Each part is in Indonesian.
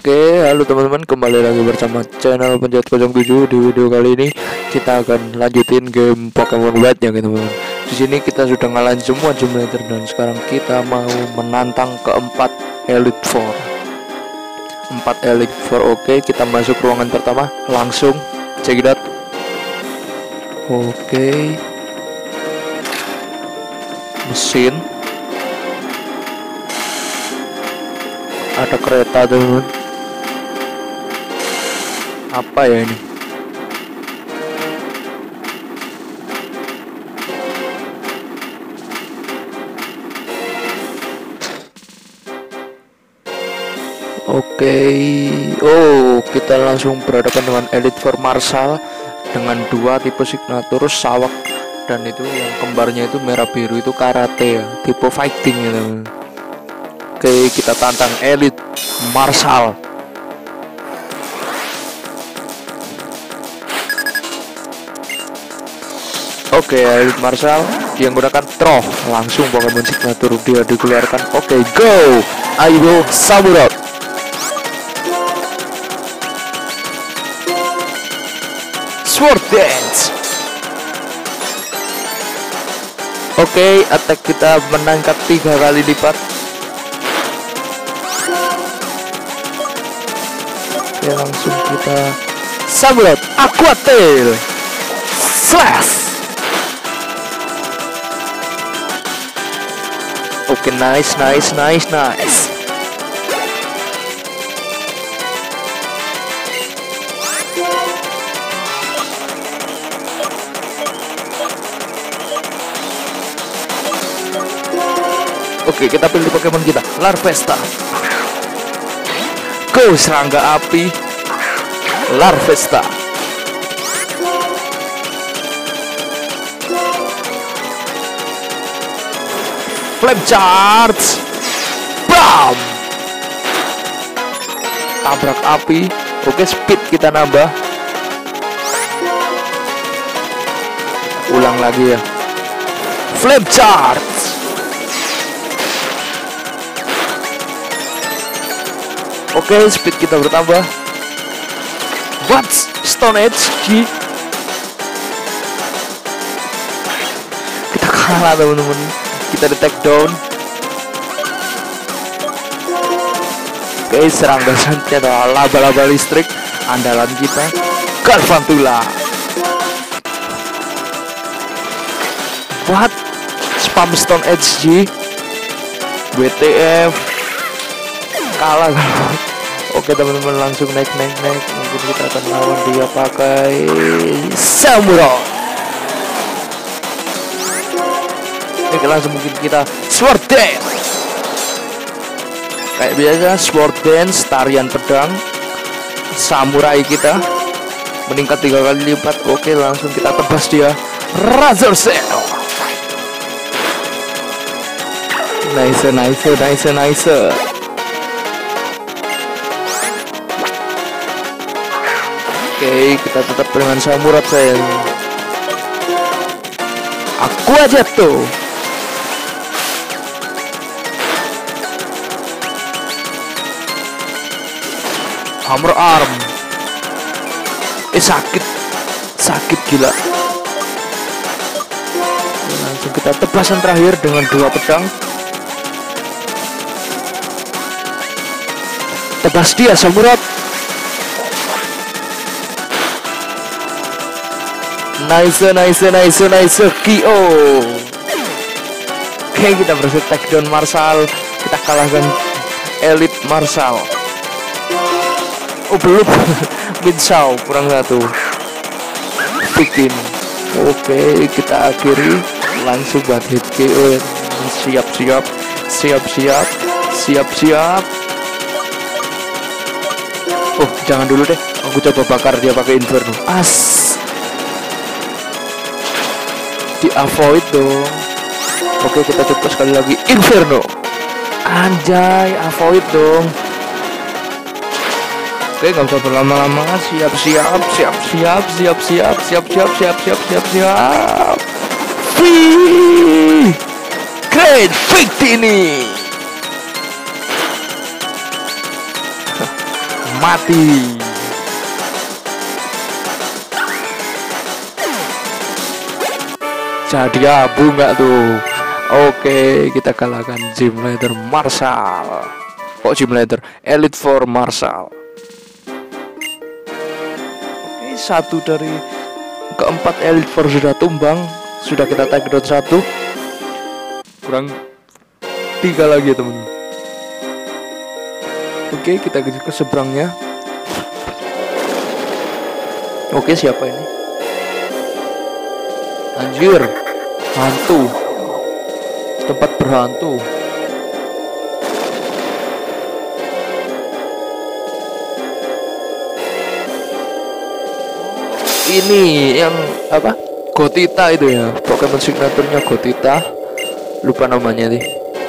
Oke, halo teman-teman, kembali lagi bersama channel Penjat 07. Di video kali ini kita akan lanjutin game Pokemon White ya teman-teman. Di sini kita sudah ngalahin semua gym leader dan sekarang kita mau menantang keempat Elite Four. 4 Elite Four. Oke, kita masuk ruangan pertama, langsung check it out. Oke, mesin, ada kereta teman-teman. Apa ya ini? Oke. Oh, kita langsung berhadapan dengan Elite Four Marshal dengan 2 tipe signature Sawak dan itu yang kembarnya itu merah biru itu karate ya, tipe fighting ya teman. Oke, kita tantang Elite Marshal. Oke, Elite Marshal dia menggunakan throw, langsung Pokemon signature dia dikeluarkan. Oke, go! Ayo Samurai. Sword Dance. Oke, attack kita menangkap 3 kali lipat. Oke, langsung kita Samurai Aqua Tail Slash. Oke, nice. Oke, kita pilih Pokemon kita, Larvesta. Go, serangga api Larvesta. Flame charge. Bam. Tabrak api. Oke, speed kita nambah. Ulang lagi ya. Flame charge. Oke, speed kita bertambah. What? Stone Edge G. Kita kalah teman-teman. Kita di take down. Oke, serangga selanjutnya adalah laba-laba listrik andalan kita, Galvantula. What? Spam Stone Edge G. WTF. Kalah. Oke teman-teman, langsung naik. Mungkin kita akan lawan dia pakai Samurai. Oke, langsung mungkin kita Sword Dance. Kayak biasa Sword Dance, tarian pedang. Samurai kita meningkat 3 kali lipat. Oke, langsung kita tebas dia Razor Shell. Nice. Oke, kita tetap dengan Samurai saya. Aku aja tuh. Hammer arm. Sakit gila. Langsung kita tebasan terakhir dengan 2 pedang. Tebas dia Samurai. Nice. KO. Oke, kita berhasil take down Marshal. Kita kalahkan Elite Marshal. Oh, belum. Minsau kurang 1 bikin. Oke, kita akhiri langsung buat hit KO. Siap. Oh, jangan dulu deh, aku coba bakar dia pakai Inferno. Di avoid dong. Oke, kita coba sekali lagi Inferno. Anjay, avoid dong. Oke, nggak usah berlama-lama. Siap. Great victory. mati. Jadi abu nggak tuh? Oke, kita kalahkan Gym Leader Marshall. Oh, Gym Leader Elite Four Marshall. Oke, satu dari keempat Elite Four sudah tumbang. Sudah kita take down satu. Kurang 3 lagi ya teman. Oke, kita ke seberangnya. Oke, siapa ini? Anjir, hantu. Tempat berhantu. Ini yang apa? Gotita itu ya. Pokemon signaturnya Gotita. Lupa namanya nih.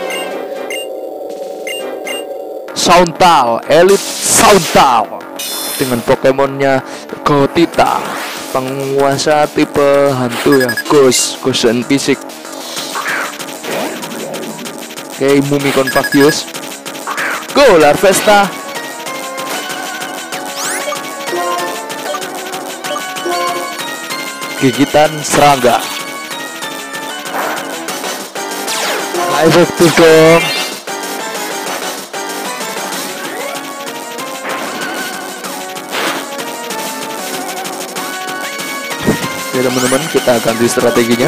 Soundtal, Elite Soundtal dengan Pokemonnya Gotita, penguasa tipe hantu ya, Ghost and Fisik. Oke, Mumikon Vagius. Go Larvesta. Gigitan serangga. Nah, efektif dong. Oke teman-teman, kita ganti strateginya.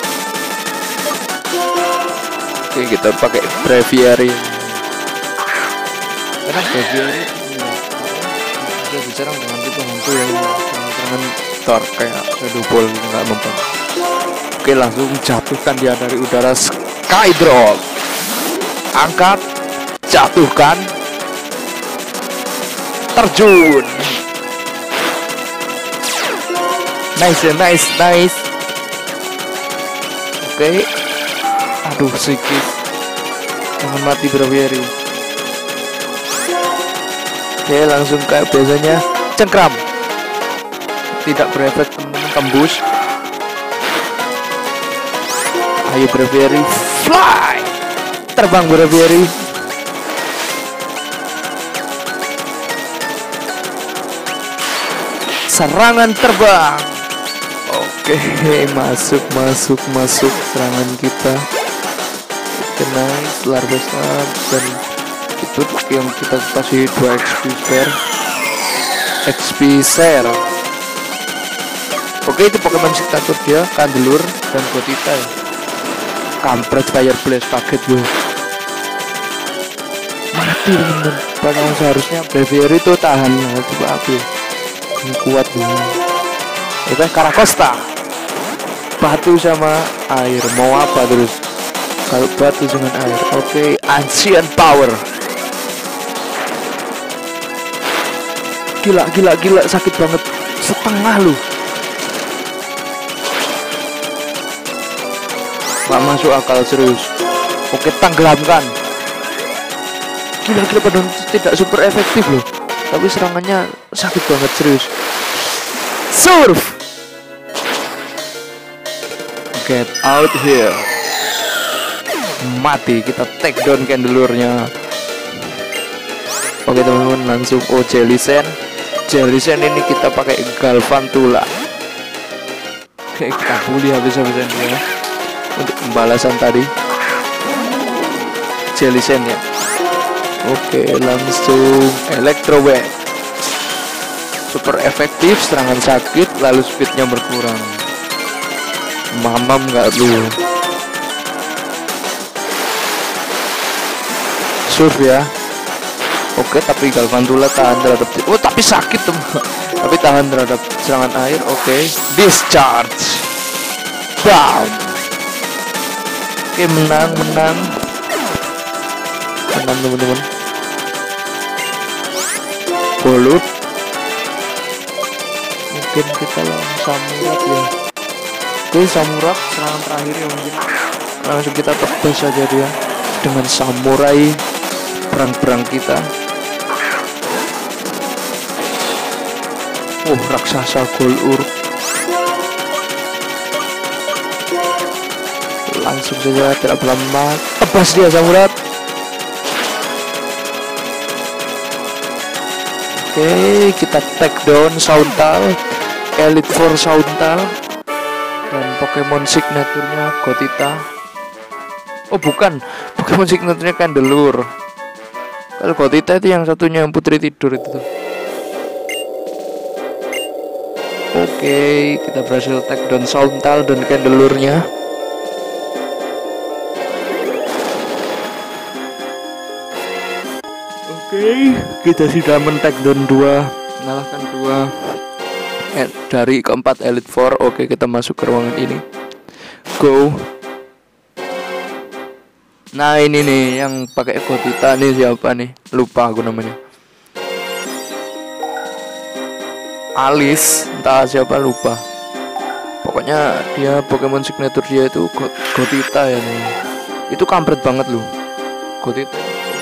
Oke, kita pakai Breviary. Karena Breviary bisa diserang dengan tipe hantu yang serangan Thor kayak Shadow Ball gitu, nggak mempan. Oke, langsung jatuhkan dia dari udara. Skydrop. Angkat, jatuhkan, terjun. Nice. Oke. Aduh, sikit. Jangan mati Breviary. Oke, langsung kayak biasanya cengkram. Tidak berefek teman-teman, tembus. Ayo Breviary, fly. Terbang Breviary. Serangan terbang. Oke, masuk serangan kita. Oke, nice, Larvesta dan itu yang kita kasih 2 XP share. Oke, itu Pokemon signature dia, Candelure dan Gotita ya. Kampret Fire Blast, kaget gue. Mati temen-temen. Padahal seharusnya Breviary itu tahan lah, coba aku ini kuat dulu. Itu Karakosta. Batu sama air, mau apa terus? Kalau batu dengan air. Oke, Ancient Power. Gila, sakit banget. Setengah lu. Gak masuk akal, serius. Oke, tenggelamkan. Gila, padahal tidak super efektif loh. Tapi serangannya sakit banget, serius. Surf. Get out here. Mati, kita take down Candelure-nya. Oke teman-teman, langsung Jellicent ini kita pakai Galvantula. Oke, kita bully habis-habisan dia untuk pembalasan tadi Jellicent ya. Oke, langsung Electro Wave. Super efektif, serangan sakit, lalu speednya berkurang. Mamam nggak lu? Surf ya. Oke, tapi Galvantula tahan terhadap, tapi sakit teman. Tapi tahan terhadap serangan air. Oke, Discharge. Bam. Oke, menang teman-teman. Bolut. Mungkin kita langsung Samurott ya. Oke, Samurott serangan terakhir ya, mungkin langsung kita tebas saja dia dengan samurai perang kita. Raksasa Golurk. Langsung saja tidak berlama, tebas dia Samurott. Oke, Oke, kita take down Sauntal, Elite Four Sauntal, dan Pokemon signaturnya Gothita. Oh bukan, Pokemon signaturnya Candelure. Kalau Gothita itu yang satunya yang putri tidur itu tuh. Oke, kita berhasil take down Sauntal dan Candelure-nya. Oke, kita sudah men-take down 2, mengalahkan 2 dari keempat Elite Four. Oke, kita masuk ke ruangan ini. Go. Nah, ini nih yang pakai Gothita nih, siapa nih? Lupa aku namanya. Alice, entah siapa, lupa. Pokoknya dia Pokemon signature dia itu Gothita ya nih. Itu kampret banget loh. Gothita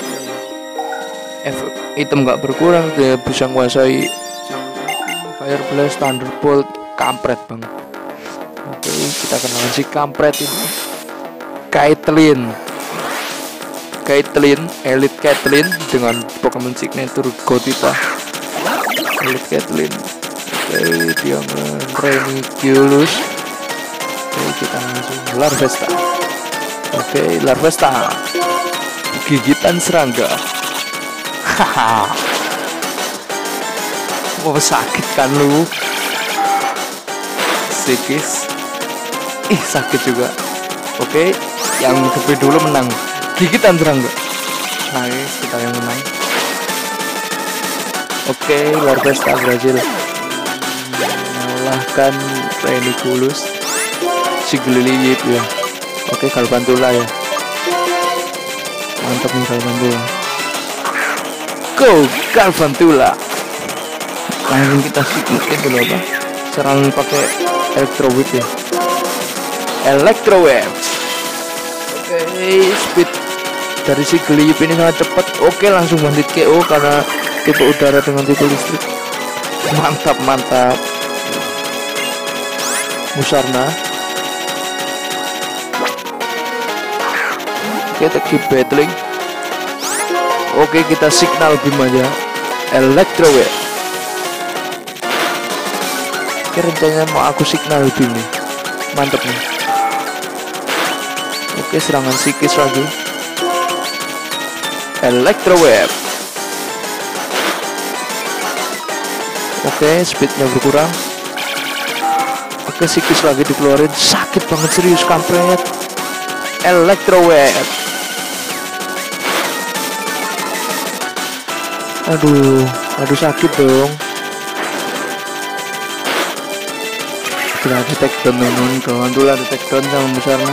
efek item gak berkurang, dia bisa menguasai Fire Blast, Thunderbolt, kampret banget. Oke, kita kenalan si kampret ini. Caitlyn, Elite Caitlyn dengan Pokemon signature Gothita. Elite Caitlyn. Oke, dia Reniculus. Oke, kita langsung Larvesta. Oke, Larvesta. Gigitan serangga. Haha. Mau sakit kan lu? Psikis. Sakit juga. Oke, yang lebih dulu menang. Gigitan serangga. Nice, kita yang menang. Oke, Larvesta berhasil mengalahkan Reniculus. Si Gliliyip ya. Oke, Galvantula ya. Mantap nih Galvantula. Go Galvantula. Langsung kita itu loh apa? Serang pakai Electro Whip ya. Electro Whip. Oke, speed dari si Gliliyip ini sangat cepat. Oke, langsung bandit KO karena tipe udara dengan tipe listrik. Mantap. Musarna. Kita keep battling. Oke, kita signal beam aja. Electro Wave. Oke, rencananya mau aku signal beam nih. Mantep nih. Oke, serangan psikis lagi. Electro Wave. Oke, speednya berkurang. Oke, psikis lagi dikeluarin. Sakit banget, serius kampret. Electro Wave. Aduh sakit dong. Kita di take down non Galvantula, di take down sama Musarna.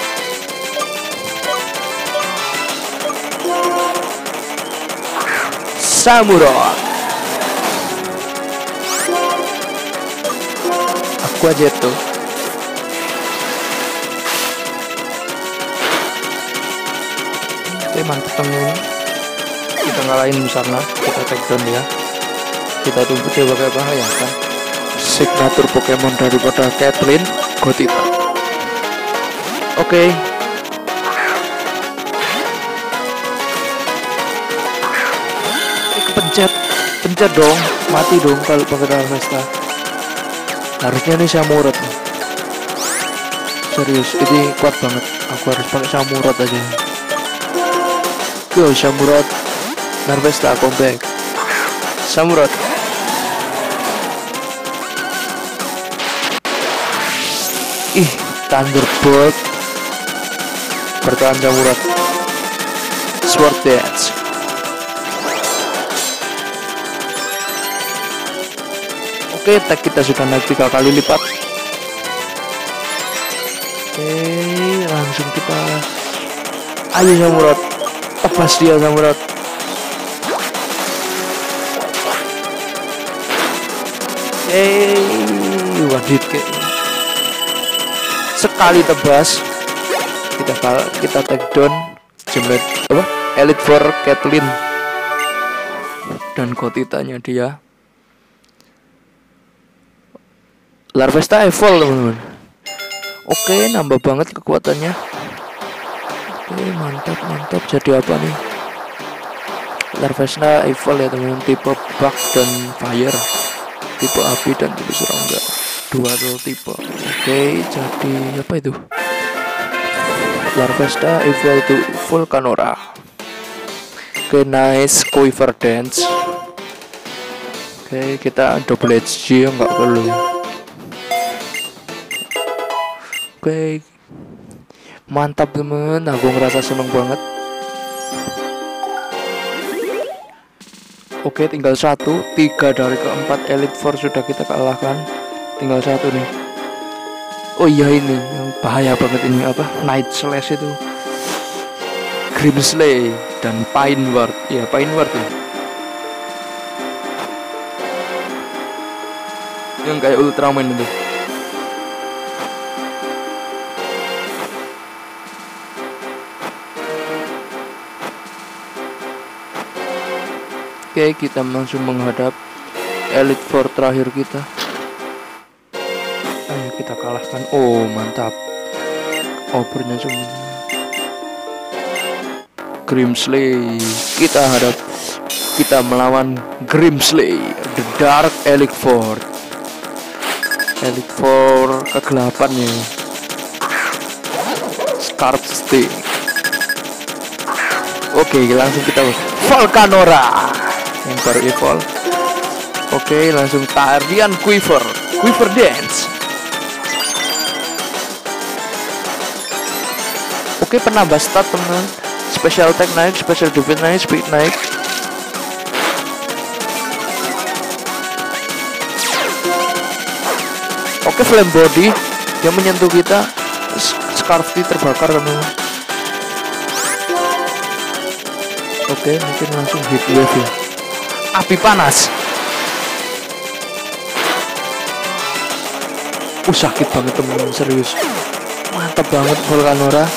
Samurott. Aku aja tuh. Oke, mantap temen. Kita ngalahin Musarna, kita take down dia. Kita tunggu dia bakal bahaya kan. Signature Pokemon daripada Caitlyn, Gothita. Oke. Pencet dong, mati dong kalau pakai Larvesta. Harusnya nih Samurott nih. Serius, ini kuat banget. Aku harus pakai Samurott aja. Go Samurott. Larvesta comeback. Samurott. Thunderbolt. Bertahan Samurott. Sword Dance. Oke, attack kita sudah naik 3 kali lipat. Oke, langsung kita. Ayo Samurott. Lepas dia Samurott. Wadid sekali tebas kita take down jemlet apa Elite Four Caitlyn dan Gothitanya dia. Larvesta evolve teman-teman. Oke, nambah banget kekuatannya. Oke, mantap. Jadi apa nih? Larvesta Evil ya teman-teman, tipe bug dan fire, tipe api dan tipe serangga, dual tipe. Oke, jadi apa itu? Larvesta Evil to Volcanora. Oke, nice Quiver Dance. Oke, kita double HG nggak perlu. Oke, mantap temen, aku ngerasa seneng banget. Oke, tinggal 1, 3 dari keempat Elite Four sudah kita kalahkan. Tinggal 1 nih. Oh iya, ini yang bahaya banget ini, apa? Night Slash itu, Grimsley dan Pineward. Ya, Pineward ya. Yang kayak Ultraman itu. Oke, kita langsung menghadap Elite Four terakhir kita. Ayo kita kalahkan. Oh, mantap. Overnya cuma Grimsley. Kita melawan Grimsley, The Dark Elite Four. Elite Four kegelapannya. Scarf Stick. Oke, langsung kita Volcanora yang baru evolve. Oke, langsung tarian Quiver Dance. Oke, penambah stat teman, special attack naik, special defense naik, speed naik. Oke, flame body, dia menyentuh kita, scarf terbakar teman. Oke, mungkin langsung hit wave ya. Api panas. Sakit banget teman-teman, serius. Mantap banget Volcanora.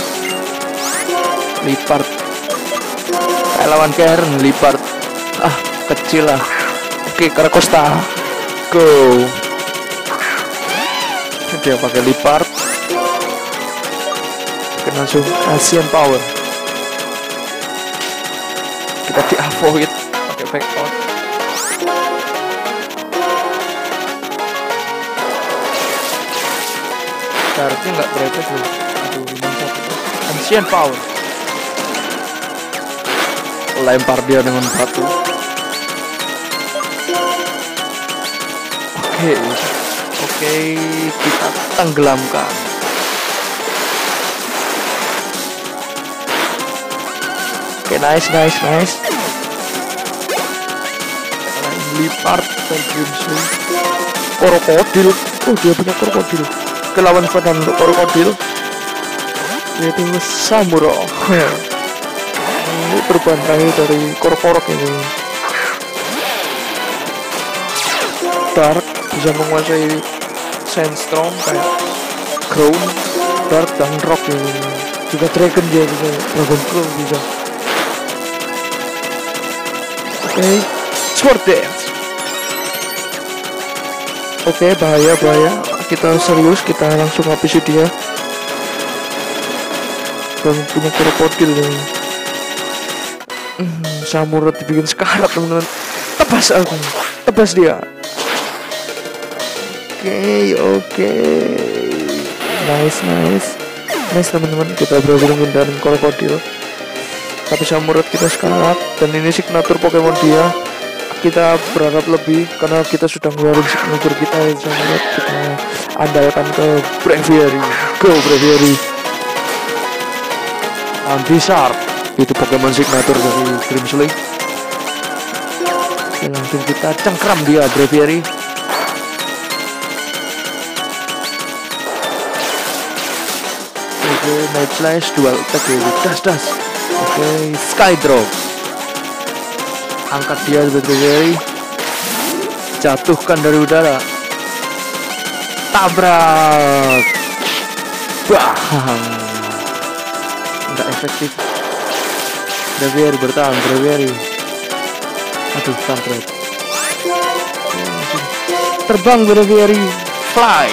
Lipat. Kayak lawan Karen, lipat. Kecil lah. Oke, Karakosta. Go. Dia pakai lipat. Oke, langsung Asian Power. Kita di avoid pakai back out. Harusnya nggak berefek loh. Aduh, 51. Ancient Power. Lempar dia dengan batu. Oke, kita tenggelamkan. Oke, nice. Lipat dan Grimsley. Krokodil. Oh, dia punya krokodil. Kelawan pada untuk krokodil, yaitu Samuro. Ini perubahan terakhir dari korporok ini. Dark bisa menguasai Sandstorm kayak Ground, Dark dan Rock ini. Juga Dragon dia bisa, Dragon Claw bisa. Oke, Sword Dance. Oke, bahaya. Kita serius, kita langsung habisi dia. Dan punya krokodil nih. Samurot dibikin sekarat teman-teman. Tebas dia. Oke. Nice teman-teman, kita berhasil menghindarin krokodil. Tapi Samurot kita sekarat. Dan ini signature Pokemon dia. Kita berharap lebih karena kita sudah ngeluarin signature kita ya, Samurot. Kita andalkan ke Braviary. Go Braviary. Anti-Sharp. Itu Pokemon signature dari Grimsley. Oke, langsung kita cengkram dia Braviary. Oke, Night Slash, dual attack ya, das. Oke, Skydrop. Angkat dia Braviary. Jatuhkan dari udara. Tabrak. Bang. Enggak efektif. Braviary bertahan, Braviary. Aduh, kampret. Terbang Braviary. Fly.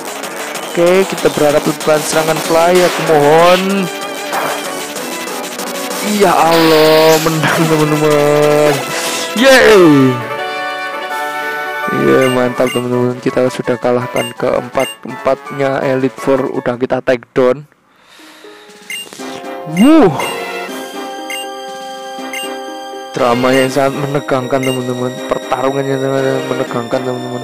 Oke, kita berharap lepas serangan fly. Aku mohon. Ya Allah, menang teman-teman. Yeay. Iya mantap teman-teman, kita sudah kalahkan keempatnya Elite Four, udah kita take down. Drama yang sangat menegangkan teman-teman, pertarungan yang sangat menegangkan teman-teman.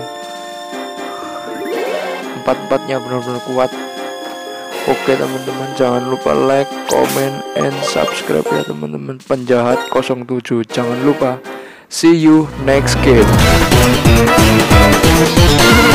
Empat-empatnya benar-benar kuat. Oke teman-teman, jangan lupa like, comment, and subscribe ya teman-teman. Penjahat 07, jangan lupa. See you next game.